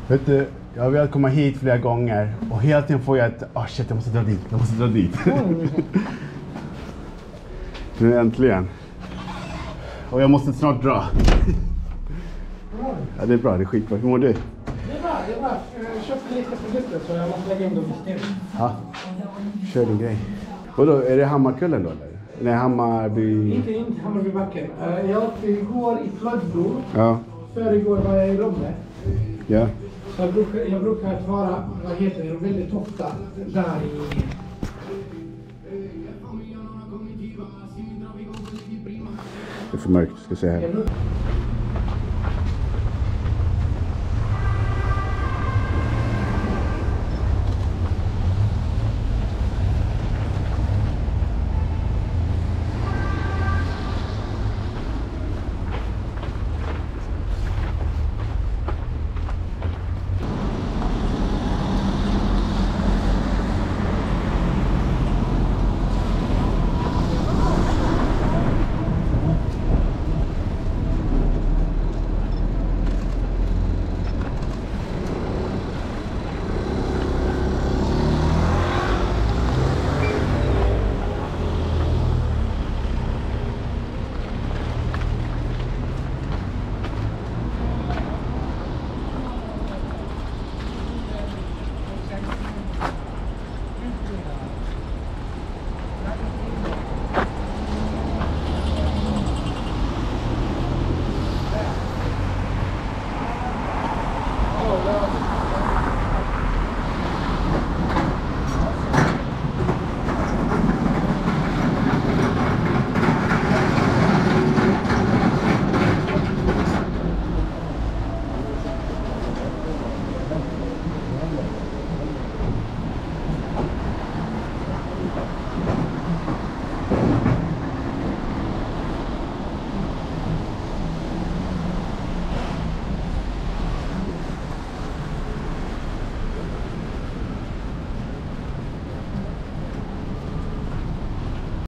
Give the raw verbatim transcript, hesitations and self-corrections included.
Vet du, jag har velat komma hit flera gånger och hela tiden får jag ett, ah oh shit, jag måste dra dit, jag måste dra dit. Nu äntligen. Och jag måste snart dra. Ja, det är bra, det är skitbra. Hur mår du? Det är bra, det är bra. Jag köpte lite produkter så jag måste lägga in dem i systemet. Ja, kör din grej. Och då, är det Hammarkullen då eller? Nej, Hammarby... Inte, inte Hammarbybacken. Jag åkte igår i Floodbro. Ja. För igår var jag i Romme. Ja. Så jag brukar, jag brukar vara, vad heter det, väldigt ofta där i... Det är för mörkt, ska jag säga här.